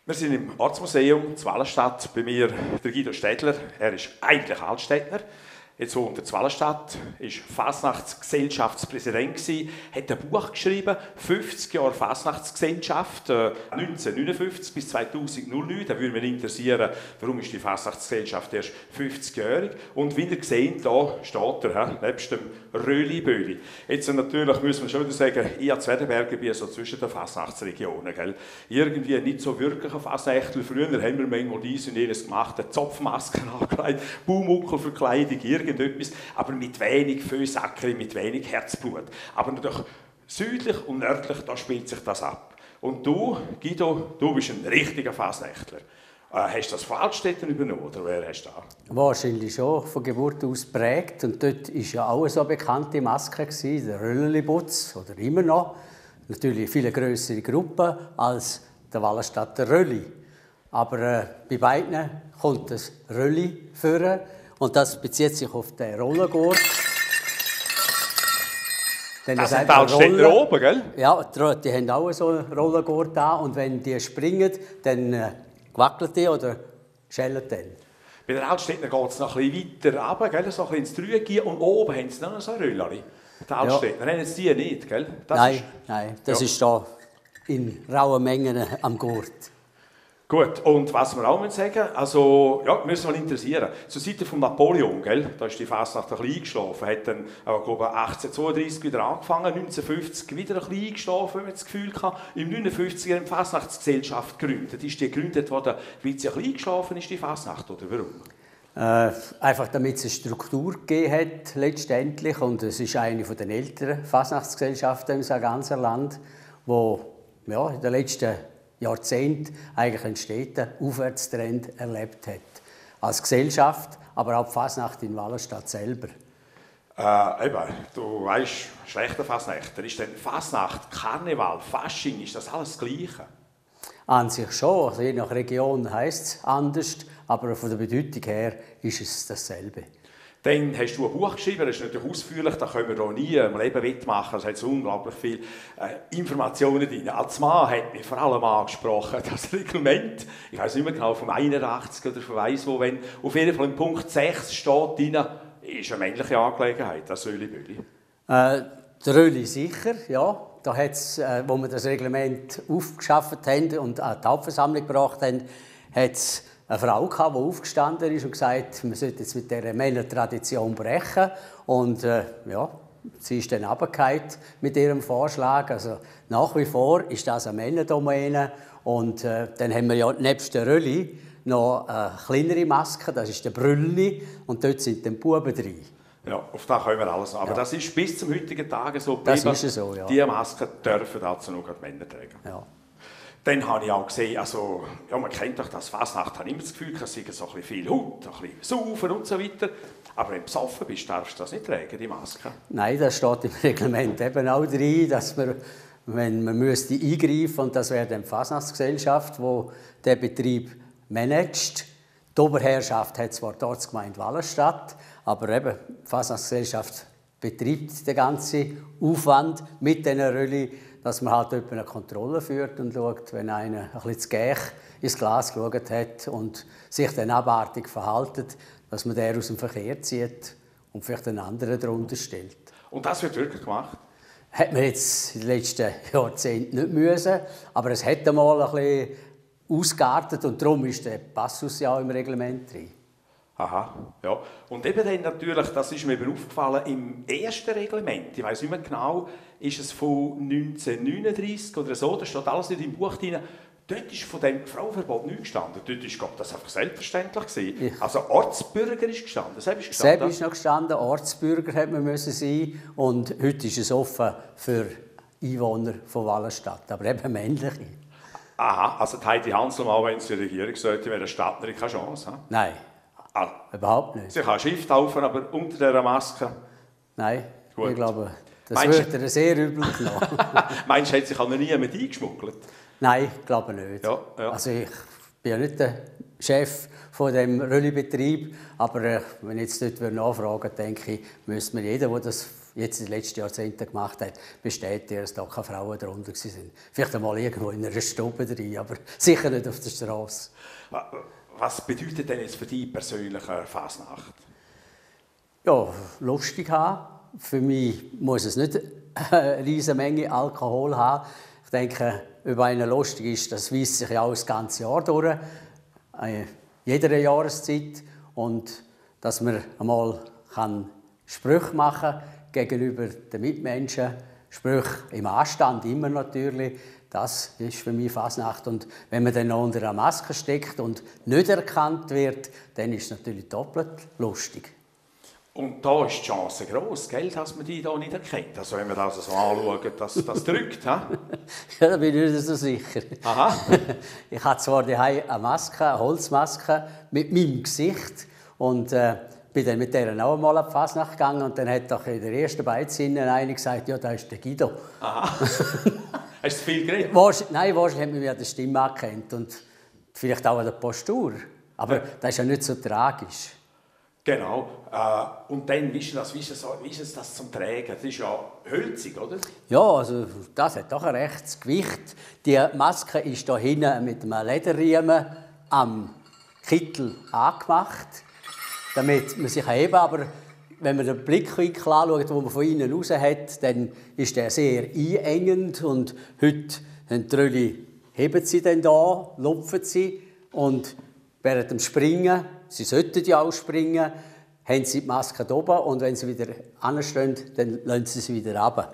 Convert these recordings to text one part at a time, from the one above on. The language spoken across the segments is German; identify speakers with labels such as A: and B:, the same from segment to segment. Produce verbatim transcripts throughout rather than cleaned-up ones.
A: Wir sind im Ortsmuseum zu Wallenstadt. Bei mir der Guido Städtler. Er ist eigentlich Altstädtner. Jetzt wohnt er zu Wallenstadt, war Fasnachtsgesellschaftspräsident, hat ein Buch geschrieben, fünfzig Jahre Fasnachtsgesellschaft, äh, neunzehnhundertneunundfünfzig bis zweitausendneun. Da würde mich interessieren, warum ist die Fasnachtsgesellschaft erst fünfzigjährig? Und wie ihr seht, da steht er, he, nebst dem Röli-Böli. Jetzt natürlich müssen wir schon wieder sagen, ich als Werdenberger bin so zwischen den Fasnachtsregionen. Gell? Irgendwie nicht so wirklich ein Fasnächtler. Früher haben wir manchmal dies und jenes gemacht, Zopfmasken angelegt, Baumwuckelverkleidung, irgendetwas, aber mit wenig Fösackeri, mit wenig Herzblut. Aber natürlich südlich und nördlich, da spielt sich das ab. Und du, Guido, du bist ein richtiger Fasnächtler. Äh, hast du das von Altstädten übernommen, oder wer hast du da?
B: Wahrscheinlich schon, von Geburt aus prägt. Und dort war ja auch so eine bekannte Maske, der Röllibutz, oder immer noch. Natürlich eine viel grössere Gruppe als der Wallenstadter Rölli. Aber äh, bei beiden kommt das Rölli führen. Und das bezieht sich auf den Rollengurt.
A: Das sind die Altstädter oben, gell?
B: Ja, die haben auch so einen Rollengurt an. Und wenn die springen, dann äh, wackeln die oder schellen dann.
A: Bei den Altstädtern geht es noch ein bisschen weiter runter, gell? So ein bisschen ins Trüge. Und oben haben sie noch so ein Röllchen. Die Altstädter ja. haben die nicht, gell? Das
B: nein,
A: ist,
B: nein, das
A: ja.
B: ist da in rauen Mengen am Gurt.
A: Gut, und was wir auch sagen müssen, also, ja, müssen wir interessieren. Zur Seite von Napoleon, gell, da ist die Fasnacht ein bisschen eingeschlafen, hat dann, äh, glaube achtzehnhundertzweiunddreißig wieder angefangen, neunzehnhundertfünfzig wieder ein bisschen eingeschlafen, wenn man das Gefühl hatte. Im neunundfünfziger eine Fasnachtsgesellschaft gegründet. Ist die gegründet worden, weil sie ein bisschen eingeschlafen ist, die Fasnacht, oder warum?
B: Äh, einfach damit es eine Struktur gegeben hat, letztendlich. Und es ist eine der älteren Fasnachtsgesellschaften im ganzen Land, die ja, in den letzten Jahrzehnt eigentlich einen steten Aufwärtstrend erlebt hat. Als Gesellschaft, aber auch die Fasnacht in Wallenstadt selber.
A: Äh, eben, du weißt, schlechter Fasnächter. Ist denn Fasnacht, Karneval, Fasching, ist das alles das Gleiche?
B: An sich schon. Also je nach Region heisst es anders, aber von der Bedeutung her ist es dasselbe.
A: Dann hast du ein Buch geschrieben, das ist natürlich ausführlich, da können wir hier nie im Leben wettmachen, es hat so unglaublich viele äh, Informationen drin. Als Mann hat mich vor allem angesprochen, das Reglement, ich weiß nicht mehr genau, vom einundachtzig oder von weiss wo, wenn auf jeden Fall im Punkt sechs steht drin, ist eine männliche Angelegenheit, das Röli-Böli.
B: Äh, der Röli sicher, ja. Da hat's, äh, wo wir das Reglement aufgeschafft haben und an die Hauptversammlung gebracht haben, hat es eine Frau gehabt, die aufgestanden ist und gesagt hat, man sollte jetzt mit dieser Männertradition brechen. Und äh, ja, sie ist dann runtergefallen mit ihrem Vorschlag. Also nach wie vor ist das eine Männerdomäne. Und äh, dann haben wir ja nebst der Rölli noch eine kleinere Maske, das ist der Brülli. Und dort sind dann Buben drin.
A: Ja, auf das können wir alles noch. Aber ja. Das ist bis zum heutigen Tag so
B: geblieben. Das ist so, ja.
A: Die Masken dürfen dazu noch die Männer tragen.
B: Ja.
A: Dann habe ich auch gesehen, also, ja, man kennt doch das Fasnacht, ich habe immer das Gefühl, es sei so ein bisschen viel Hut, ein bisschen saufen und so weiter. Aber wenn du besoffen bist, darfst du das nicht tragen, die Maske?
B: Nein, das steht im Reglement eben auch drin, dass man, wenn man müsste eingreifen, und das wäre dann die Fasnachtsgesellschaft, die den Betrieb managt. Die Oberherrschaft hat zwar dort die Gemeinde Wallenstadt, aber eben die Fasnachtsgesellschaft betreibt den ganzen Aufwand mit diesen Rölli, dass man halt eine Kontrolle führt und schaut, wenn einer ein bisschen zu gäch ins Glas geschaut hat und sich dann abartig verhält, dass man den aus dem Verkehr zieht und vielleicht einen anderen darunter stellt.
A: Und das wird wirklich gemacht?
B: Hat man jetzt in den letzten Jahrzehnten nicht müssen, aber es hat einmal ein bisschen ausgeartet und darum ist der Passus ja auch im Reglement drin.
A: Aha, ja. Und eben dann natürlich, das ist mir eben aufgefallen, im ersten Reglement, ich weiss nicht mehr genau, ist es von neunzehnhundertneununddreißig oder so, da steht alles nicht im Buch drin, dort ist von dem Frauenverbot nichts gestanden. Dort ist glaub, das einfach selbstverständlich gewesen. Ja. Also Ortsbürger ist gestanden, das ist gestanden.
B: Das ist noch gestanden, Ortsbürger hat man müssen sein und heute ist es offen für Einwohner von Wallenstadt, aber eben männliche.
A: Aha, also Heidi Hanselmann, wenn sie Regierung sollte, wäre eine Stadtnerin keine Chance. He?
B: Nein.
A: Ah.
B: Überhaupt nicht.
A: Sie kann Schiff taufen, aber unter dieser Maske...
B: Nein, Gut. Ich glaube, das
A: Meinst
B: wird ihr sehr übel genommen.
A: Meinst du, hat sich auch noch niemand eingeschmuggelt?
B: Nein, ich glaube nicht.
A: Ja, ja.
B: Also ich bin ja nicht der Chef von dem Rölli-Betrieb. Aber äh, wenn ich jetzt dort nachfragen, denke ich, müsste man jeder, der das jetzt in den letzten Jahrzehnten gemacht hat, bestätigen, dass da keine Frauen darunter waren. Vielleicht einmal irgendwo in einer Stube drin, aber sicher nicht auf der Straße.
A: Was bedeutet denn jetzt für dich persönlich Fasnacht?
B: Ja, lustig haben. Für mich muss es nicht eine riesige Menge Alkohol haben. Ich denke, über einen lustig ist, das weist sich ja auch das ganze Jahr durch, äh, jeder Jahreszeit. Und dass man einmal kann Sprüche machen kann gegenüber den Mitmenschen, Sprüche im Anstand, immer natürlich, das ist für mich Fasnacht. Und wenn man dann noch unter einer Maske steckt und nicht erkannt wird, dann ist es natürlich doppelt lustig.
A: Und da ist die Chance gross, gell, dass man die hier nicht erkennt. Also wenn man das so anschaut, dass das drückt. Ja,
B: da bin ich nicht so sicher.
A: Aha.
B: Ich habe zwar daheim eine Maske, eine Holzmaske mit meinem Gesicht und äh, bin dann mit der auch einmal an die Fasnacht gegangen und dann hat doch in der ersten Beizinnen einer gesagt, ja, da ist der Guido.
A: Aha. Hast du viel geredet?
B: Wahrscheinlich, nein, wahrscheinlich hat man mich an der Stimme erkannt und vielleicht auch an der Postur. Aber ja, das ist ja nicht so tragisch.
A: Genau. Äh, und dann, wie ist, das, wie, ist das, wie ist das zum Tragen? Das ist ja hölzig, oder?
B: Ja, also das hat doch ein rechtes Gewicht. Die Maske ist hier hinten mit einem Lederriemen am Kittel angemacht, damit man sich heben kann. Aber wenn man den Blickwinkel anschaut, den man von innen raus hat, dann ist der sehr einengend. Und heute haben die Rölli, heben sie dann da, lupfen sie und während dem Springen, sie sollten ja auch springen, haben sie die Maske oben und wenn sie wieder anstehen, dann lassen sie sie wieder runter.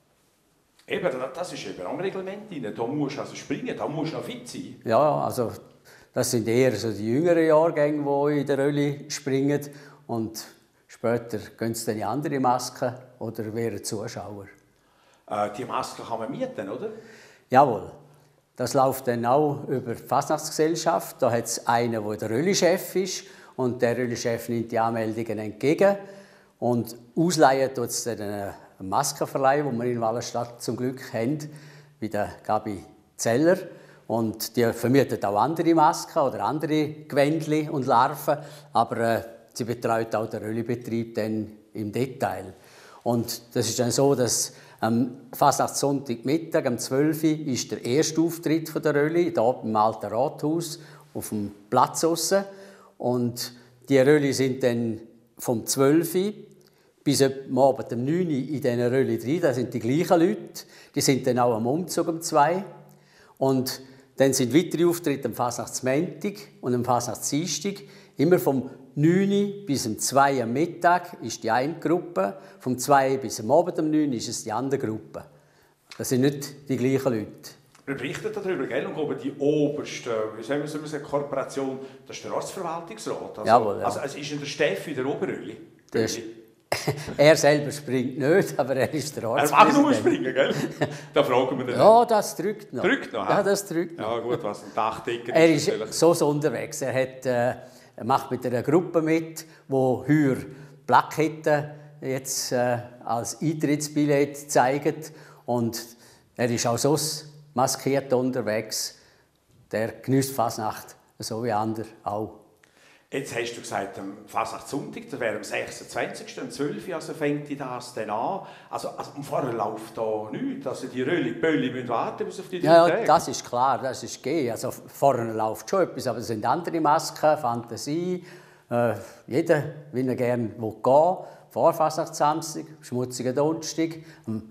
A: Eben, das ist eben am Reglement drin. Da musst du also springen, da musst du noch fit sein.
B: Ja, also das sind eher so die jüngeren Jahrgänge, die in der Rölli springen und später gehen sie dann in andere Masken oder werden Zuschauer.
A: Äh, die Maske kann man mieten, oder?
B: Jawohl. Das läuft dann auch über die Fasnachtsgesellschaft. Da hat es einen, der der Rölli-Chef ist. Und der Rölli-Chef nimmt die Anmeldungen entgegen. Und ausleihen tut es dann einen Maskenverleih, den wir in Wallenstadt zum Glück haben, wie der Gabi Zeller. Und die vermietet auch andere Masken oder andere Gewändli und Larven. Aber äh, sie betreut auch den Rölli-Betrieb dann im Detail. Und das ist dann so, dass am Fasnachtssonntagmittag, um zwölf Uhr, ist der erste Auftritt der Rölli, hier im Alten Rathaus, auf dem Platz draussen. Und die Rölli sind dann vom zwölf Uhr bis am Abend um neun Uhr in diesen Rölli drin. Das sind die gleichen Leute. Die sind dann auch am Umzug um zwei Uhr. Und dann sind weitere Auftritte am Fasnachtsmontag und am Fasnachtsdienstag. Immer vom neun Uhr bis um zwei Uhr am Mittag ist die eine Gruppe. Vom zwei Uhr bis am Abend um neun Uhr ist es die andere Gruppe. Das sind nicht die gleichen Leute.
A: Wir berichten darüber, gell? Und glaube, die oberste, wie sagen wir, so eine Kooperation, das ist der Ortsverwaltungsrat. Also,
B: Jawohl, ja.
A: Also es ist in der Steffi der Oberrölli.
B: Er selber springt nicht, aber er ist der Ortspräsident.
A: Er mag nur springen, gell? Da fragen wir ihn.
B: Ja, das drückt noch.
A: Drückt noch?
B: Ja, das drückt noch.
A: Ja gut, was ein Dachdecker
B: er
A: ist.
B: Er ist so, so unterwegs. Er, hat, äh, er macht mit einer Gruppe mit, die heuer Plaketten jetzt äh, als Eintrittsbillett zeigt. Und er ist auch so maskiert unterwegs. Der genießt Fasnacht, so wie andere auch.
A: Jetzt hast du gesagt, am Fasnachtssonntag, das wäre am sechsundzwanzigsten um zwölf Uhr, also fängt die das dann an. Also, also vorher läuft da nichts, also die Rölli, Bölli müssen warten bis auf die drei
B: Ja,
A: Tage.
B: das ist klar, das ist gegeben. Also vorher läuft schon etwas, aber es sind andere Masken, Fantasie. Äh, jeder, wie er gerne gehen will. Vor Fasnachtssamstag, schmutziger Donnerstag, am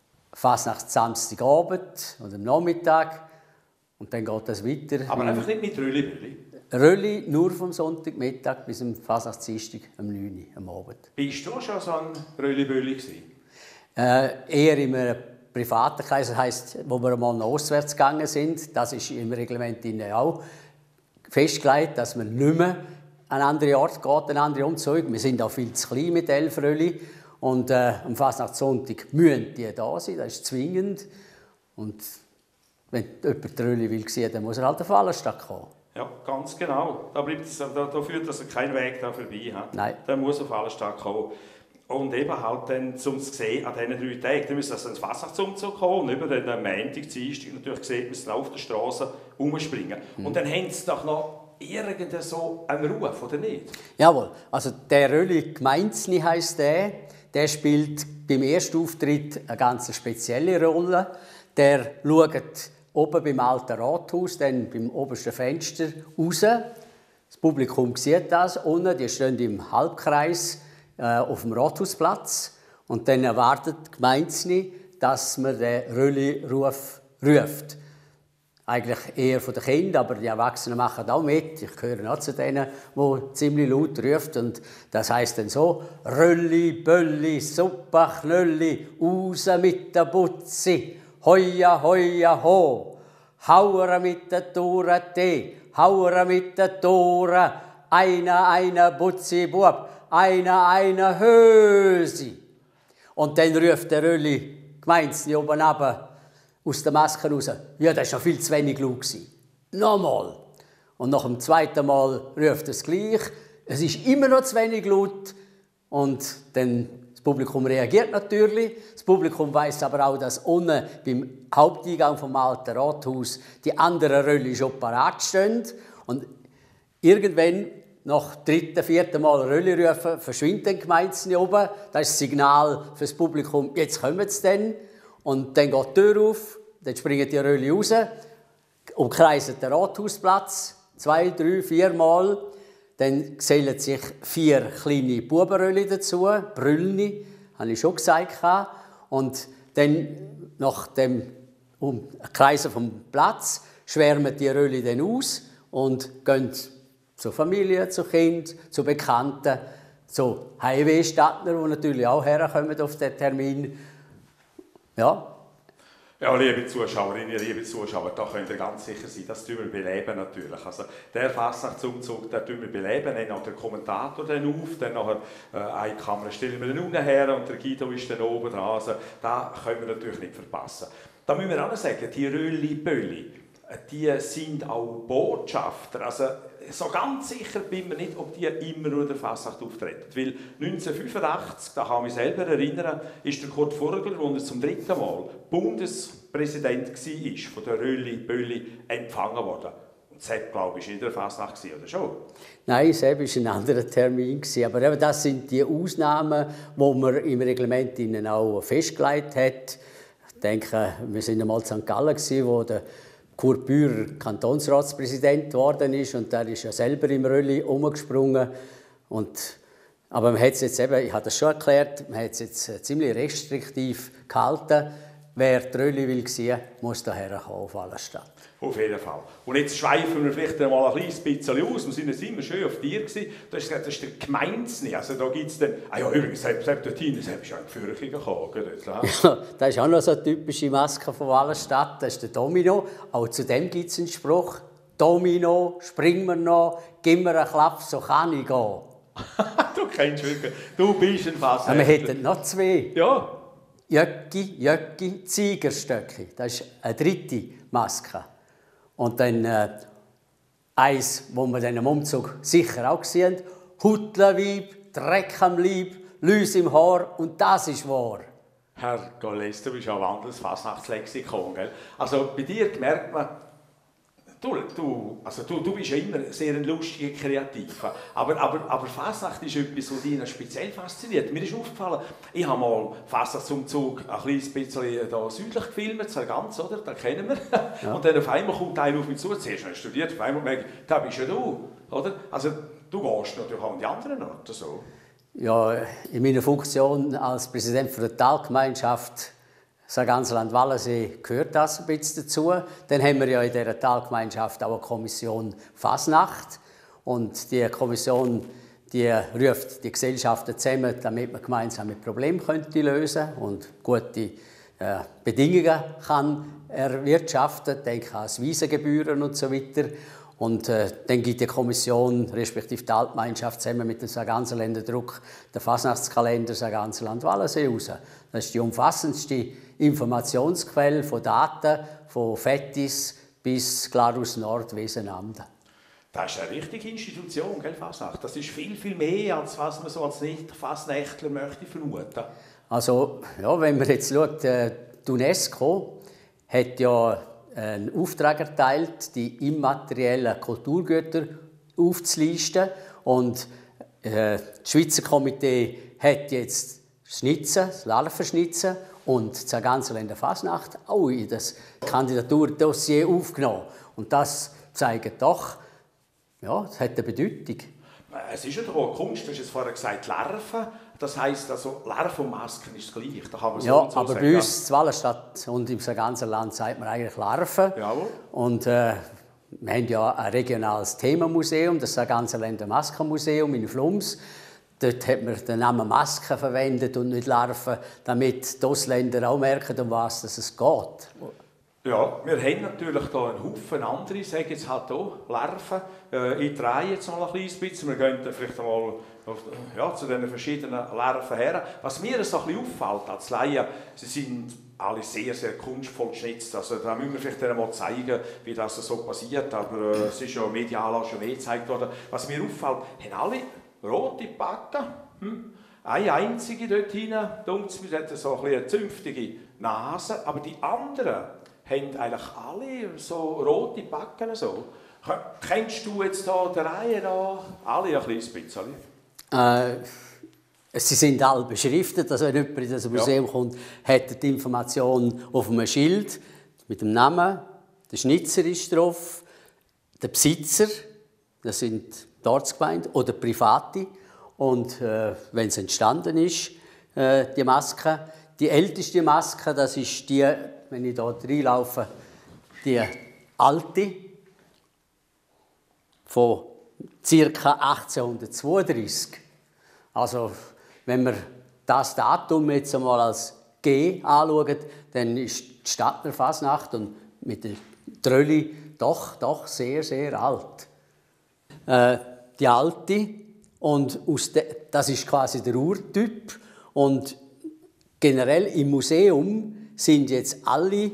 B: Fasnachtssamstagabend und am Nachmittag. Und dann geht das weiter.
A: Aber einfach nicht mit Rölli, Bölli.
B: Rölli nur vom Sonntagmittag bis zum Fasnachtsdienstag am neun Uhr am Abend.
A: Bist du schon so ein Rölli-Bölli gewesen?
B: Äh, eher in einem privaten Kreis, das heisst, wo wir einmal nach auswärts gegangen sind. Das ist im Reglement auch festgelegt, dass man nicht mehr an einen anderen Ort geht, an andere Umzüge. Wir sind auch viel zu klein mit elf Rölli. Und äh, am Fasnachtssonntag müssen die da sein, das ist zwingend. Und wenn jemand die Rölli will sehen, dann muss er halt auf Wallenstadt kommen.
A: Ja, ganz genau. Da, bleibt es, da, da führt also kein Weg da vorbei. He?
B: Nein.
A: Da muss auf Wallenstadt kommen. Und eben halt dann, um es zu sehen, an diesen drei Tagen, dann muss also ein Fasnachtsumzug kommen und eben dann am Montag, Dienstag, natürlich sieht man es auf der Straße rumspringen. Mhm. Und dann haben sie doch noch irgendeinen so einen Ruf, oder nicht?
B: Jawohl, also der Rölli Gemeinzni heisst der, der spielt beim ersten Auftritt eine ganz spezielle Rolle. Der schaut oben beim alten Rathaus, dann beim obersten Fenster raus. Das Publikum sieht das unten, die stehen im Halbkreis äh, auf dem Rathausplatz. Und dann erwartet die Gemeinzni, dass man den Rölli-Ruf ruft. Eigentlich eher von den Kindern, aber die Erwachsenen machen auch mit. Ich gehöre auch zu denen, die ziemlich laut rufen. Und das heisst dann so: Rölli, Bölli, Suppa, Knölli, raus mit der Butzi, hoia, hoia, ho. Hauer mit der Tore, te, hauer mit der Tore, einer, einer Butzi, Bub, einer, einer Hösi. Und dann ruft der Rölli Gemeinzni oben runter, aus der Maske raus. Ja, das war noch viel zu wenig laut. Nochmal. Und nach dem zweiten Mal ruft es gleich. Es ist immer noch zu wenig laut. Und dann das Publikum reagiert natürlich. Das Publikum weiss aber auch, dass unten beim Haupteingang vom alten Rathaus die anderen Rölli schon parat stehen. Und irgendwann, nach dem dritten, vierten Mal Rölli rufen, verschwindet die Gemeinzni oben. Das ist das Signal für das Publikum, jetzt kommen sie dann. Und dann geht die Tür auf, dann springen die Rölli raus, umkreisen den Rathausplatz, zwei, drei, vier Mal. Dann gesellen sich vier kleine Bubenrölli dazu, Brüllni, habe ich schon gesagt. Und dann, nach dem Umkreisen vom Platz, schwärmen die Rölli dann aus und gehen zur Familie, zu Kind, zu Bekannten, zu Highway-Stadtner, die natürlich auch herkommen auf den Termin. Ja.
A: Ja, liebe Zuschauerinnen, liebe Zuschauer, da könnt ihr ganz sicher sein, das tun wir beleben natürlich. Also der Fasnachtsumzug, den tun wir beleben, dann noch der Kommentator dann auf, dann nachher äh, eine Kamera stellen wir dann unten her und der Guido ist dann oben dran. Also da können wir natürlich nicht verpassen. Da müssen wir auch noch sagen, die Rölli-Bölli, die sind auch Botschafter. Also so ganz sicher bin ich mir nicht, ob die immer nur in der Fasnacht auftreten. Weil neunzehnhundertfünfundachtzig, da kann ich mich selber erinnern, ist der Kurt Furgler, der zum dritten Mal Bundespräsident war, von der Rölli-Bölli empfangen worden. Und Sepp, glaube ich, war in der Fasnacht, oder schon?
B: Nein, Sepp war ein anderer Termin. Aber eben das sind die Ausnahmen, die man im Reglement auch festgelegt hat. Ich denke, wir waren einmal in Sankt Gallen, wo der Kurt Bührer Kantonsratspräsident geworden ist und der ist ja selber im Rölli umgesprungen. Und, aber man hat es jetzt eben, ich habe das schon erklärt, man hat es jetzt ziemlich restriktiv gehalten. Wer die Rölli will sehen, muss daher kommen auf Wallerstadt.
A: Auf jeden Fall. Und jetzt schweifen wir vielleicht einmal ein kleines bisschen aus. Wir sind jetzt immer schön auf dir gewesen. Du hast gesagt, das ist der Gemeinzni. Also da gibt es dann... Ah ja, übrigens, selbst dorthin, das ist ja ein Gefürchiger gekommen.
B: Ja, das ist auch noch so eine typische Maske von Wallerstadt. Das ist der Domino. Auch zu dem gibt es einen Spruch. Domino, spring mir noch, gib mir einen Klapp, so kann ich gehen.
A: Du kennst wirklich, du bist ein Fasshändler.
B: Wir hätten noch zwei.
A: Ja.
B: Jöcki, Jöcki, Ziegerstöcki. Das ist eine dritte Maske. Und dann äh, eins, wo wir dann am Umzug sicher auch sehen: Hutlenweib, Dreck am Leib, Läuse im Haar, und das ist wahr.
A: Herr Golles, du bist ja ein wandelndes Fasnachtslexikon, gell? Also bei dir merkt man, du, du, also du, du bist ja immer sehr ein lustiger Kreativer, aber, aber, aber Fasnacht ist etwas, was dich speziell fasziniert. Mir ist aufgefallen, ich habe mal Fasnachtsumzug ein kleines bisschen da südlich gefilmt, so ganz, oder? Da kennen wir. Ja. Und dann auf einmal kommt einer auf mich zu, zuerst habe ich studiert, auf einmal merke ich, da bist ja du, oder? Also du gehst natürlich auch an die anderen Orte so.
B: Ja, in meiner Funktion als Präsident der Talgemeinschaft Sarganserland-Walensee gehört das ein bisschen dazu. Dann haben wir ja in dieser Talgemeinschaft auch eine Kommission Fasnacht. Und diese Kommission, die ruft die Gesellschaften zusammen, damit man gemeinsame Probleme könnte lösen und gute äh, Bedingungen kann erwirtschaften. Ich denke an Wiesengebühren und so weiter. Und äh, dann gibt die Kommission, respektive die Altgemeinschaft, zusammen mit dem Sarganserländer Druck den Fasnachtskalender Sarganserland-Walensee raus. Das ist die umfassendste Informationsquelle von Daten, von Fettis bis Glarus Nord, Wesenamden.
A: Das ist eine richtige Institution, gell, Fasnacht. Das ist viel, viel mehr, als was man so als Nicht-Fasnächtler möchte vermuten.
B: Also, ja, wenn man jetzt schaut, äh, die UNESCO hat ja einen Auftrag erteilt, die immateriellen Kulturgüter aufzulisten. Und äh, das Schweizer Komitee hat jetzt das Schnitzen, das Larvenschnitzen und das Sarganserländer Fasnacht auch in das Kandidaturdossier aufgenommen. Und das zeigt doch, ja, es hat eine Bedeutung.
A: Es ist ja doch eine Kunst, du hast jetzt vorher gesagt, Larven. Das heisst, also Larven und Masken ist gleich. Da kann man so
B: ja,
A: und so
B: aber
A: sagen.
B: bei uns in Wallenstadt und im Sarganserland sagt man eigentlich Larven.
A: Jawohl.
B: Und äh, wir haben ja ein regionales Themamuseum, das Sarganserländer Maskenmuseum in Flums. Dort hat man den Namen Masken verwendet und nicht Larven, damit die Ausländer auch merken, um was es geht.
A: Ja, wir haben natürlich hier einen Haufen andere, ich sage jetzt halt auch Larven. Äh, ich drehe jetzt mal ein kleines bisschen, wir gehen dann vielleicht einmal auf, ja, zu den verschiedenen Larven her. Was mir so ein bisschen auffällt als Laie, sie sind alle sehr, sehr kunstvoll geschnitzt. Also da müssen wir vielleicht einmal zeigen, wie das so passiert, aber äh, es ist ja medial auch schon mehr gezeigt worden. Was mir auffällt, haben alle rote Backen, hm? Eine einzige dort hinten, die hat so ein eine zünftige Nase, aber die anderen haben eigentlich alle so rote Backen. So. Kennst du jetzt hier der Reihe nach alle ein kleines bisschen?
B: Äh, sie sind alle beschriftet, also wenn jemand in das Museum ja. kommt, hat er die Information auf einem Schild mit dem Namen, der Schnitzer ist drauf, der Besitzer, das sind die Ortsgemeinde, oder Private. Und äh, wenn es entstanden ist, äh, die Maske, die älteste Maske, das ist die, wenn ich hier reinlaufe, die alte von ca. achtzehnhundertzweiunddreißig. Also, wenn wir das Datum jetzt einmal als G anschauen, dann ist die Stadtner Fasnacht und mit der Trölli doch, doch sehr, sehr alt. Äh, die alte, und aus de, das ist quasi der Urtyp. Und generell im Museum sind jetzt alle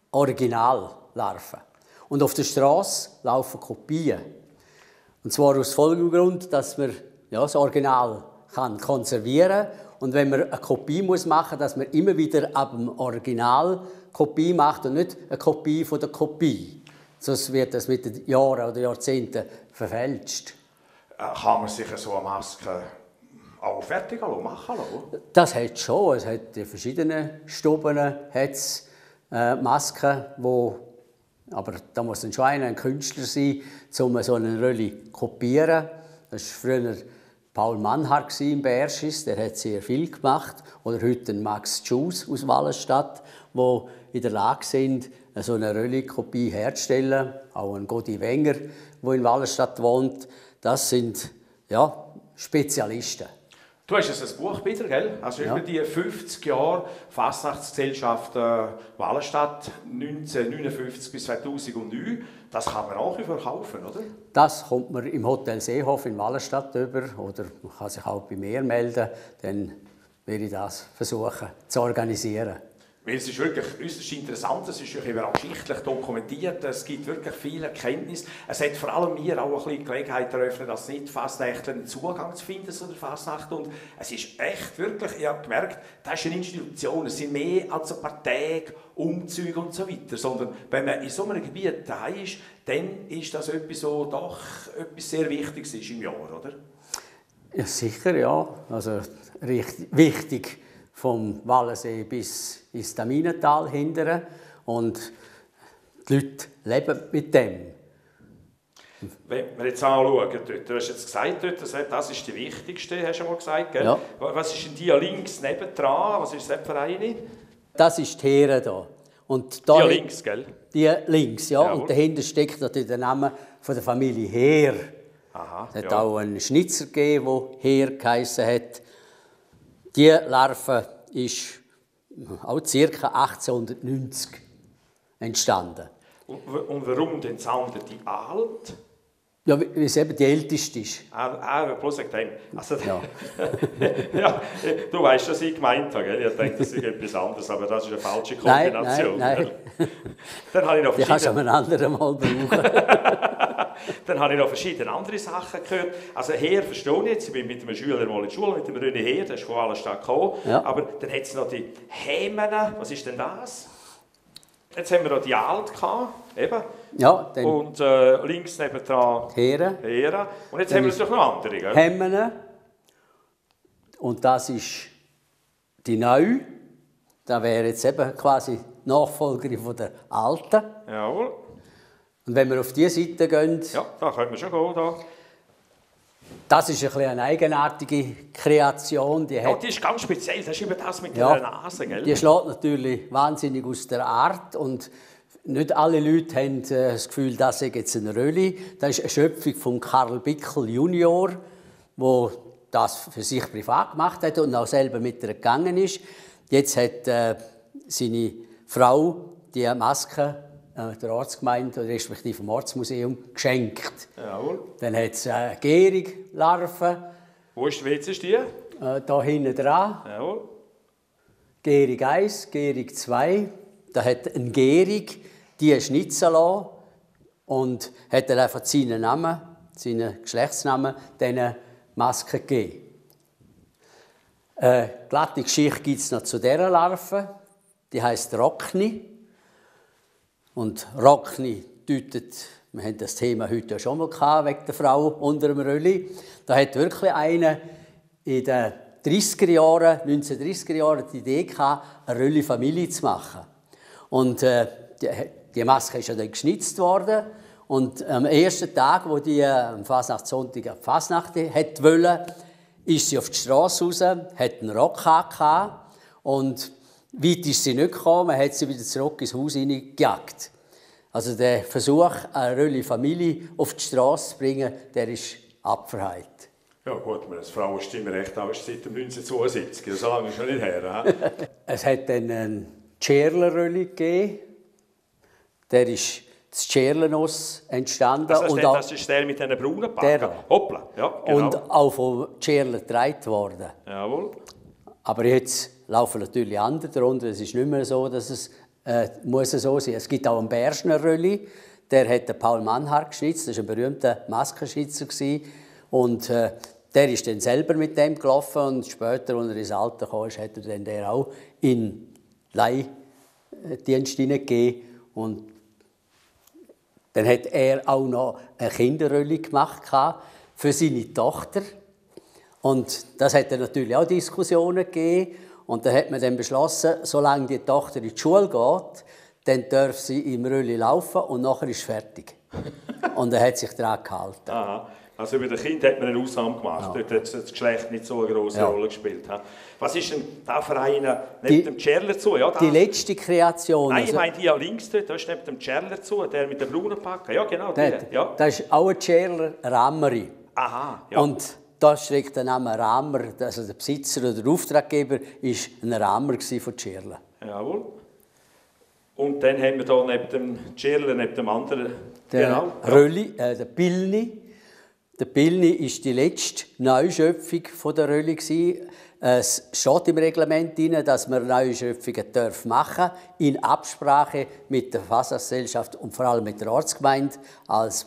B: Originallarven. Und auf der Straße laufen Kopien. Und zwar aus folgendem Grund, dass man ja, das Original kann konservieren kann. Und wenn man eine Kopie muss machen muss, dass man immer wieder ab dem Original Kopie macht und nicht eine Kopie von der Kopie. Sonst wird das mit den Jahren oder Jahrzehnten verfälscht.
A: Kann man sich so eine Maske auch fertig machen lassen?
B: Das hat es schon. Es hat in verschiedenen Stuben hat's, äh, Masken, wo, aber da muss dann schon einer ein Künstler sein, um so eine Rölle zu kopieren. Das war früher Paul Mannhardt in Berschis, der hat sehr viel gemacht. Oder heute Max Schuss aus Wallenstadt, die in der Lage sind, so eine Rölle-Kopie herzustellen. Auch ein Godi Wenger, der in Wallenstadt wohnt. Das sind ja, Spezialisten.
A: Du hast jetzt ein Buch wieder, gell? Also ja. Über die fünfzig Jahre Fasnachtsgesellschaft äh, Wallenstadt neunzehnhundertneunundfünfzig bis zweitausendneun. Das kann man auch verkaufen, oder? Das
B: kommt man im Hotel Seehof in Wallenstadt über oder man kann sich auch bei mir melden. Dann werde ich das versuchen zu organisieren.
A: Weil es ist wirklich äußerst interessant, es ist auch geschichtlich dokumentiert, es gibt wirklich viele Erkenntnisse. Es hat vor allem mir auch ein bisschen Gelegenheit eröffnet, als Nicht-Fasnächtler einen Zugang zu finden zu der Fasnacht. Und es ist echt wirklich, ich habe gemerkt, das ist eine Institution, es sind mehr als ein paar Tage, Umzüge und so weiter. Sondern wenn man in so einem Gebiet da ist, dann ist das etwas, so doch etwas sehr Wichtiges ist im Jahr, oder?
B: Ja, sicher, ja. Also richtig, wichtig. Vom Wallensee bis ins Daminental hindern. Und die Leute leben mit dem.
A: Wenn wir jetzt anschauen, du hast jetzt gesagt, das ist die wichtigste, hast du mal gesagt, gell? Ja. Was ist denn die links nebendran? Was ist das für eine?
B: Das ist die Heere hier. Und
A: da die links, gell?
B: Die links, ja. Jawohl. Und dahinter steckt natürlich der Name von der Familie Heer. Aha, es hat ja. auch einen Schnitzer gegeben, der Heer geheissen hat. Die Larve ist auch ca. achtzehnhundertneunzig entstanden.
A: Und, und warum denn das andere die alt?
B: Ja, weil es eben die älteste ist.
A: Ah, ah bloß wegen dem. Also, ja. Ja, du weißt, was ich gemeint habe. Gell? Ich denke, das ist etwas anderes, aber das ist eine falsche Kombination.
B: Nein, nein, nein.
A: Dann habe ich noch
B: die kannst du an einem anderen Mal brauchen.
A: Dann habe ich noch verschiedene andere Sachen gehört. Also Heer verstehe ich jetzt, ich bin mit einem Schüler mal in der Schule, mit dem René Heer, der ist von Wallenstadt gekommen. Ja. Aber dann hat es noch die Hämen. Was ist denn das? Jetzt haben wir noch die Alt gehabt, eben.
B: Ja, dann
A: und äh, links nebendran
B: Heere.
A: Heere. Und jetzt
B: Dann
A: haben wir
B: ist
A: natürlich noch andere. Gell?
B: Hemmene. Und das ist die Neue. Das wäre jetzt eben quasi die Nachfolgerin von der Alten.
A: Jawohl.
B: Und wenn wir auf diese Seite gehen,
A: Ja, da können wir schon gehen. Da.
B: das ist ein bisschen eine eigenartige Kreation. Die,
A: Ja,
B: hat,
A: die ist ganz speziell, das ist eben das mit
B: ja,
A: der Nase. Gell?
B: die schlägt natürlich wahnsinnig aus der Art. Und nicht alle Leute haben äh, das Gefühl, das sei jetzt ein Röli. Das ist eine Schöpfung von Karl Bickel Junior, der das für sich privat gemacht hat und auch selber mit ihr gegangen ist. Jetzt hat äh, seine Frau die Maske äh, der Ortsgemeinde, respektive dem Ortsmuseum, geschenkt.
A: Jawohl.
B: Dann hat es äh, Gehrig-Larven.
A: Wo ist die, jetzt ist die?
B: Äh, da hinten dran.
A: Jawohl.
B: Gehrig eins, Gehrig zwei. Da hat ein Gehrig die schnitzen lassen und hat dann einfach seinen Namen, seinen Geschlechtsnamen, diesen Masken gegeben. Eine glatte Geschichte gibt es noch zu dieser Larve. Die heisst Rockni. Und Rockni bedeutet, wir haben das Thema heute ja schon mal gehabt, wegen der Frau unter dem Rölli. Da hat wirklich einer in den dreißiger Jahren, neunzehnhundertdreißiger Jahren die Idee gehabt, eine Rölli-Familie zu machen. Und äh, die, die Maske ist ja dann geschnitzt worden. Und am ersten Tag, wo die am Fasnachtssonntag an die Fasnacht wollte, ist sie auf die Straße raus, hat einen Rock angehabt und weit ist sie nicht gekommen, man hat sie wieder zurück ins Haus hineingejagt. Also der Versuch, eine Rölli-Familie auf die Straße zu bringen, der ist abverheilt.
A: Ja gut, das Frauenstimmrecht auch seit neunzehnhundertzweiundsiebzig, so lange ist schon nicht her. He?
B: Es hat dann einen Tscherler-Rölli gegeben, der ist das Tscherlenuss entstanden.
A: Also das,
B: und
A: ist,
B: auch,
A: das ist der mit diesen braunen Backen. Hoppla, ja, genau.
B: Und auch von Tscherler getragen worden.
A: Jawohl.
B: Aber jetzt laufen natürlich andere darunter. Es ist nicht mehr so, dass es äh, muss so sein. Es gibt auch einen Berschner Rölli, der hat den Paul Mannhardt geschnitzt. Das war ein berühmter Maskenschnitzer. Und äh, der ist dann selber mit dem gelaufen. Und später, als er ins Alter kam, hat er dann der auch in Leihdienst hineingegeben. Und dann hat er auch noch eine Kinderrölli gemacht für seine Tochter. Und das hat dann natürlich auch Diskussionen gegeben. Und dann hat man dann beschlossen, solange die Tochter in die Schule geht, dann darf sie im Rölli laufen und nachher ist fertig. Und er hat sich daran gehalten.
A: Aha. Also bei den Kindern hat man eine Ausnahme gemacht. Ja. Dort hat das Geschlecht nicht so eine grosse ja. Rolle gespielt. Was ist denn da für einen neben die, dem Tscherler zu? Ja,
B: die letzte Kreation.
A: Nein, ich meine die ja links dort, da ist neben dem Tscherler zu, der mit den braunen Packen. Ja, genau.
B: Der, ja. Das ist auch ein Tscherler Rammeri.
A: Aha, ja.
B: Und da steckt der Name Rammer, also der Besitzer oder der Auftraggeber, ist ein Rammer von Tscherler.
A: Jawohl. Und dann haben wir hier neben dem Tscherler, neben dem anderen...
B: Der
A: genau.
B: Rölli, äh, der Pilni. Der Pilni war die letzte Neuschöpfung der Rölli. Es steht im Reglement drin, dass man Neuschöpfungen machen darf, in Absprache mit der Fasnachtsgesellschaft und vor allem mit der Ortsgemeinde als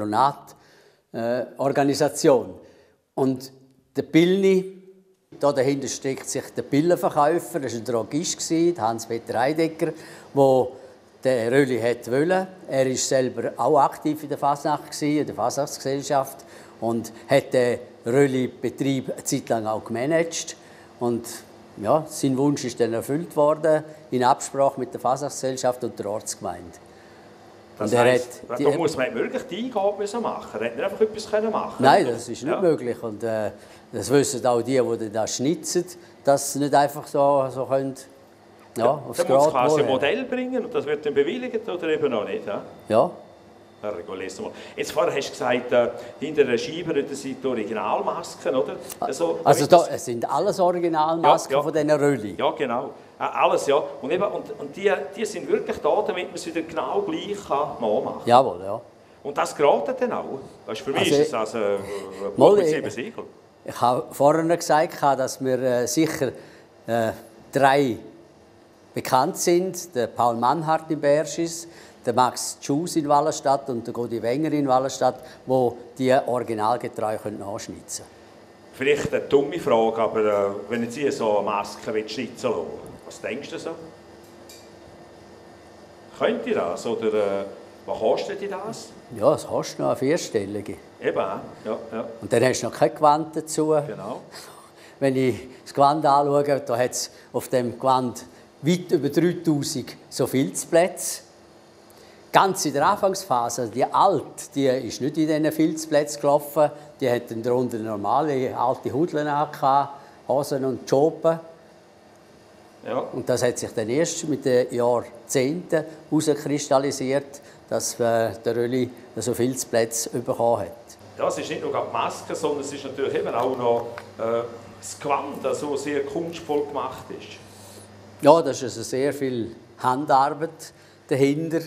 B: Patronatorganisation. Äh, und der Pilni, da dahinter steckt sich der Pillenverkäufer, das war ein Drogist, Hans-Peter Heidecker, der den Rölli wollte. Er war selber auch aktiv in der Fasnacht, in der Fasnachtsgesellschaft, und hat den Rölli-Betrieb eine Zeit lang auch gemanagt. Und ja, sein Wunsch ist dann erfüllt worden, in Absprache mit der Fasnachtsgesellschaft und der Ortsgemeinde.
A: Das heisst, hat, da muss man wirklich die Eingabe machen. Da hätte man einfach etwas machen können.
B: Nein, das ist nicht ja. möglich. Und äh, das wissen auch die, die das schnitzen, dass sie nicht einfach so, so können. Ja,
A: aufs Grad. Da muss quasi ein Modell bringen und das wird dann bewilligt oder eben noch nicht. Ja.
B: ja.
A: Jetzt vorher hast du gesagt, äh, hinter den Scheiben das sind die Originalmasken, oder?
B: Also, also da, es sind alles Originalmasken ja, ja. von diesen Rölli.
A: Ja, genau. Äh, alles, ja. Und, eben, und, und die, die sind wirklich da, damit man es wieder genau gleich nachmachen kann.
B: Jawohl, ja.
A: Und das geraten dann auch? Weißt, für mich also, ist es also ein
B: Buch mit sieben Siegel. Ich habe vorhin gesagt, dass wir äh, sicher äh, drei bekannt sind. Der Paul Mannhardt in Berschis, der Max Tschuss in Wallenstadt und der Godi Wenger in Wallenstadt, die die originalgetreu nachschnitzen können.
A: Vielleicht eine dumme Frage, aber äh, wenn Sie so eine Maske schnitzen lassen, was denkst du so? Könnt ihr das? Oder äh, was kostet ihr das?
B: Ja, das kostet noch eine vierstellige.
A: Eben, ja, ja.
B: Und dann hast du noch kein Gewand dazu.
A: Genau.
B: Wenn ich das Gewand anschaue, da hat es auf dem Gewand weit über dreitausend so Filzplätze. Ganz in der Anfangsphase, die alte, die ist nicht in diesen Filzplätzen gelaufen. Die hat dann darunter normale alte Hudeln an, Hosen und Schopen.
A: Ja.
B: Und das hat sich dann erst mit den Jahrzehnten herauskristallisiert, dass äh, der Rölli so Filzplätze bekommen hat.
A: Ja, es ist nicht nur die Maske, sondern es ist natürlich eben auch noch äh, das Gewand, das so sehr kunstvoll gemacht ist.
B: Ja, da ist also sehr viel Handarbeit dahinter.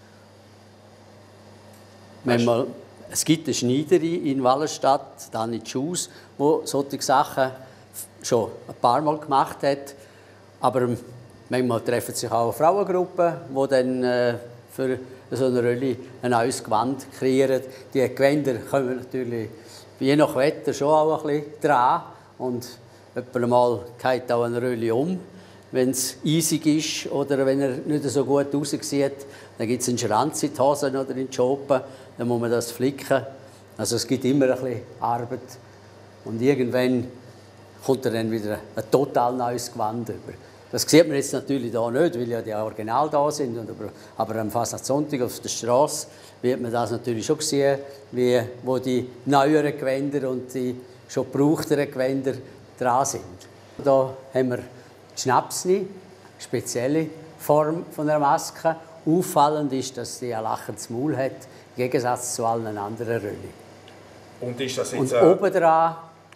B: Manchmal, es gibt eine Schneiderin in Wallenstadt, Dani Schuss, die solche Sachen schon ein paar Mal gemacht hat. Aber manchmal treffen sich auch Frauengruppen, die dann äh, für so eine Rölli ein neues Gewand kreieren. Die Gewänder kommen natürlich je nach Wetter schon auch ein bisschen dran. Und etwa mal geht auch eine Rölli um, wenn es eisig ist oder wenn er nicht so gut aussieht. Dann gibt es einen Schranz in die Hosen oder in die Schopen, dann muss man das flicken. Also es gibt immer ein bisschen Arbeit. Und irgendwann kommt er dann wieder ein total neues Gewand über. Das sieht man jetzt natürlich hier nicht, weil ja die Original da sind. Aber, aber am Fasnachtssonntag auf der Straße wird man das natürlich schon sehen, wie, wo die neueren Gewänder und die schon gebrauchteren Gewänder dran sind. Hier haben wir die Schnapsni, spezielle Form von einer Maske. Auffallend ist, dass sie ein lachendes Maul hat, im Gegensatz zu allen anderen Rölli.
A: Und ist das jetzt
B: Und
A: äh...
B: obendran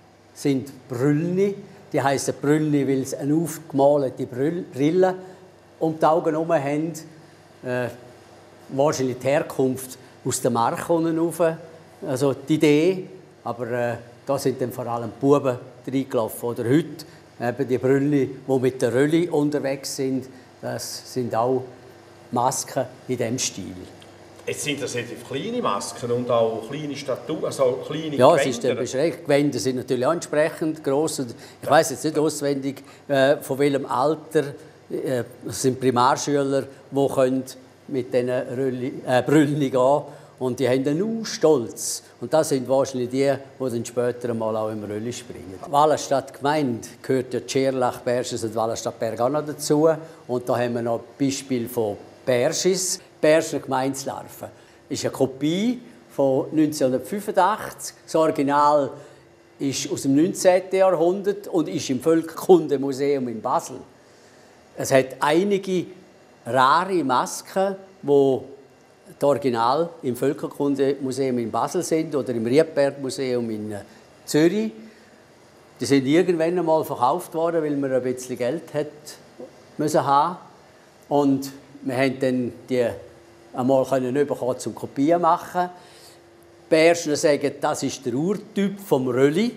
B: sind Brüllni. Die heissen Brüllni, weil sie eine aufgemalte Brille um die Augen herum haben. Äh, wahrscheinlich die Herkunft aus der Mark unten rauf. Also die Idee. Aber äh, da sind dann vor allem die Buben reingelaufen. Oder heute eben die Brüllni, die mit der Rölli unterwegs sind. Das sind auch Masken in diesem Stil.
A: Jetzt sind das relativ kleine Masken und auch kleine Statuen, also kleine
B: Ja,
A: Gewänder.
B: es ist dann beschränkt. Die Gewänder sind natürlich auch entsprechend gross. Ich weiss jetzt nicht auswendig, äh, von welchem Alter. Äh, es sind Primarschüler, die können mit diesen Rölli, äh, Brüllen gehen. Und die haben dann auch Stolz. Und das sind wahrscheinlich die, die dann später mal auch im Rölli springen. Wallenstadt Gemeinde gehört ja Tscherlach, Berschis und Wallenstadt-Berg auch noch dazu. Und da haben wir noch ein Beispiel von Berschis. Berschner Gemeindelarve ist eine Kopie von neunzehnhundertfünfundachtzig. Das Original ist aus dem neunzehnten Jahrhundert und ist im Völkerkundemuseum in Basel. Es hat einige rare Masken, die das Original im Völkerkundemuseum in Basel sind oder im Riedberg-Museum in Zürich. Die sind irgendwann einmal verkauft worden, weil man ein bisschen Geld hat müssen haben. Und wir haben dann die einmal bekommen, zum Kopien machen. Die Berschner sagen, das ist der Urtyp vom Rölli.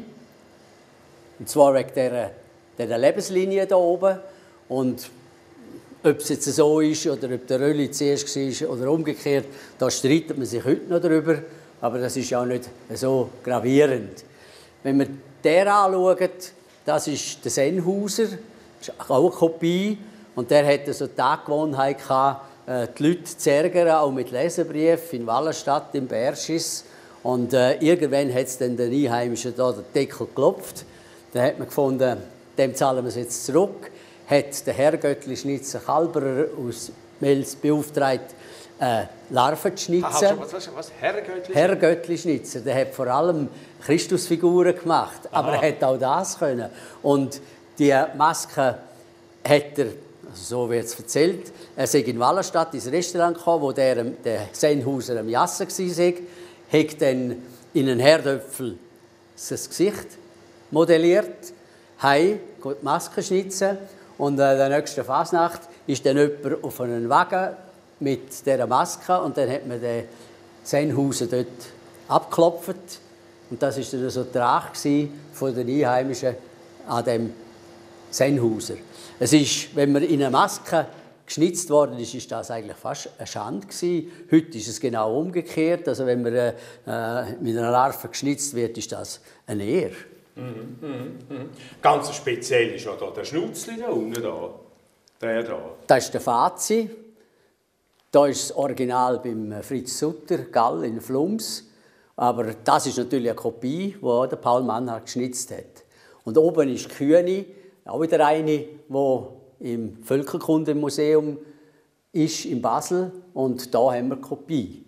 B: Und zwar wegen dieser, dieser Lebenslinie hier oben. Und ob es jetzt so ist oder ob der Rölli zuerst war oder umgekehrt, da streitet man sich heute noch darüber. Aber das ist auch nicht so gravierend. Wenn wir den anschauen, das ist der Sennhauser, das ist auch eine Kopie. Und der hatte so die Angewohnheit, die Leute zu ärgern, auch mit Leserbriefen in Wallenstadt, in Berschis. Und äh, irgendwann hat es dann den Einheimischen da den Deckel geklopft. Dann hat man gefunden, dem zahlen wir es jetzt zurück. Hat der Herr Göttli-Schnitzer Kalberer aus Mels beauftragt, äh, Larven zu schnitzen.
A: Aha, was, was, was? Herr Göttli-Schnitzer?
B: Herr Göttli-Schnitzer, der hat vor allem Christusfiguren gemacht, aber
A: Aha.
B: er hat auch das können. Und die Maske hat er, also so wird es erzählt, er sei in Wallenstadt ins Restaurant gekommen, wo der, der Sennhauser am Jassen war, hat dann in einen Herdöpfel das Gesicht modelliert, heim, die Maske schnitzen und äh, der nächsten Fasnacht ist dann jemand auf einen Wagen mit dieser Maske und dann hat man den Sennhauser dort abgeklopft und das war dann so die Rache von den Einheimischen an dem Sennhauser. Es ist, wenn man in einer Maske geschnitzt worden ist, ist das eigentlich fast eine Schande gewesen. Heute ist es genau umgekehrt. Also wenn man äh, mit einer Larve geschnitzt wird, ist das eine Ehre.
A: Mhm, mh, mh. Ganz speziell ist auch da der Schnutzli da unten da. Der da.
B: Das ist der Fazi. Da ist das Original beim Fritz Sutter, Gall in Flums. Aber das ist natürlich eine Kopie, die der Paul Mannhardt geschnitzt hat. Und oben ist die Kühne, auch wieder eine, die im Völkerkundemuseum ist in Basel. Und da haben wir eine Kopie.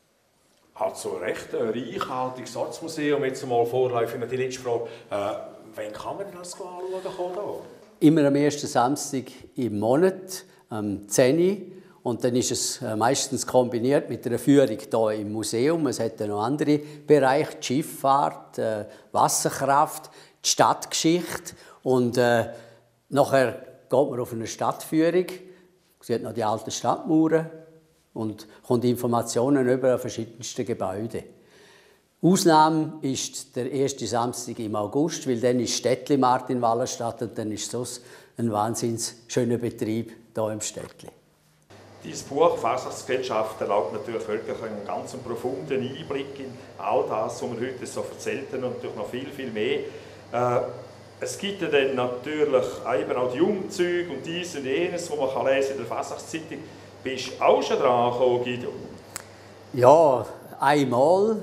A: Also recht ein reichhaltiges Ortsmuseum. Jetzt mal vorläufig die letzte Frage. Äh, wann kann man das anschauen?
B: Immer am ersten Samstag im Monat, am zehn Uhr. Und dann ist es meistens kombiniert mit einer Führung hier im Museum. Es hat noch andere Bereiche, die Schifffahrt, die Wasserkraft, die Stadtgeschichte. Und äh, nachher geht man auf eine Stadtführung, sieht noch die alten Stadtmauern und kommt Informationen über verschiedenste Gebäude. Ausnahme ist der erste Samstag im August, weil dann ist Städtli-Markt in Wallenstadt und dann ist es ein wahnsinnig schöner Betrieb hier im Städtli.
A: Dieses Buch «Fasnachtsgesellschaft» erlaubt natürlich wirklich einen ganz profunden Einblick in all das, was wir heute so erzählt haben und natürlich noch viel, viel mehr. Äh, es gibt ja dann natürlich eben auch die Umzüge und dies und jenes, was man kann lesen in der Fasnachtszeitung. Bist du auch schon dran gekommen, Guido?
B: Ja, einmal.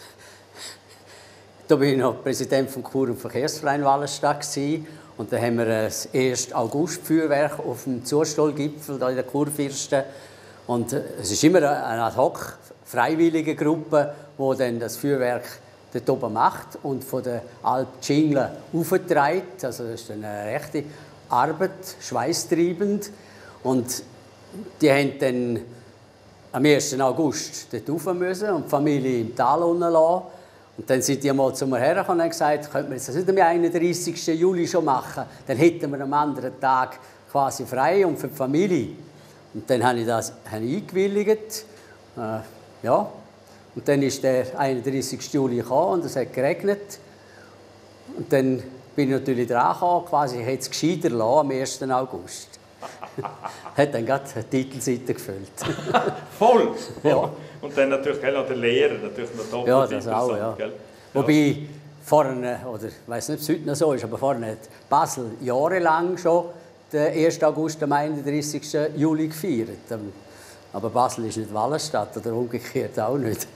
B: Da war ich noch Präsident des Kur- und Verkehrsvereins Wallenstadt. Und dann haben wir das erste August-Feuerwerk auf dem Zustallgipfel in der Kurfürsten. Und es ist immer eine ad-hoc freiwillige Gruppe, die dann das Feuerwerk dort oben macht und von der Alp Tschinglen auftreibt. Also das ist eine rechte Arbeit, schweißtreibend. Und die haben dann am ersten August dort rauf müssen und die Familie im Tal unten lassen. Und dann sind die mal zu mir hergekommen und haben gesagt, könnte man das nicht am einunddreißigsten Juli schon machen? Dann hätten wir am anderen Tag quasi frei und für die Familie. Und dann habe ich das habe ich eingewilligt. Äh, ja. Und dann ist der einunddreißigsten Juli gekommen und es hat geregnet. Und dann bin ich natürlich dran gekommen, quasi hätte es gescheiter lassen am ersten August. Hat dann gerade eine Titelseite gefüllt.
A: Voll!
B: Ja.
A: Und dann natürlich gell, auch der Lehrer, natürlich noch doppelt
B: ja, das auch, ja.
A: Gell?
B: Wobei vorne, oder ich weiß nicht, ob es heute noch so ist, aber vorne hat Basel jahrelang schon den ersten August am einunddreißigsten Juli gefeiert. Aber Basel ist nicht Wallenstadt oder umgekehrt auch nicht.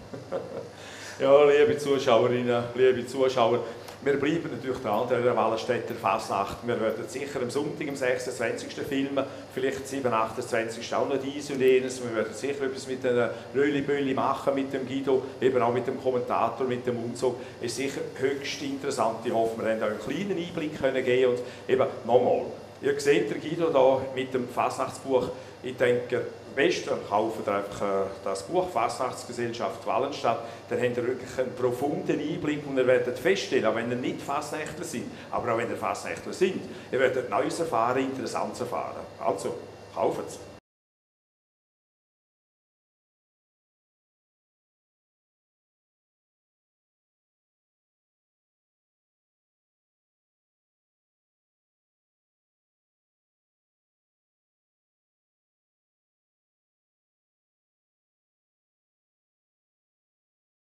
A: Ja, liebe Zuschauerinnen, liebe Zuschauer, wir bleiben natürlich dran an der Wallenstädter Fasnacht. Wir werden sicher am Sonntag, am sechsundzwanzigsten filmen, vielleicht sieben, achtundzwanzigsten auch noch dies und jenes. Wir werden sicher etwas mit einer Röli-Bölli machen, mit dem Guido, eben auch mit dem Kommentator, mit dem Umzug. Es ist sicher höchst interessant. Ich hoffe, wir haben euch einen kleinen Einblick können geben. Und eben nochmal, ihr seht den Guido da mit dem Fasnachtsbuch. Ich denke, am besten kauft ihr einfach das Buch «Fasnachtsgesellschaft Wallenstadt». Dann habt ihr wirklich einen profunden Einblick und ihr werdet feststellen, auch wenn ihr nicht Fasnächtler sind, aber auch wenn ihr Fasnächtler sind, ihr werdet Neues erfahren, Interessantes erfahren. Also, kauft es!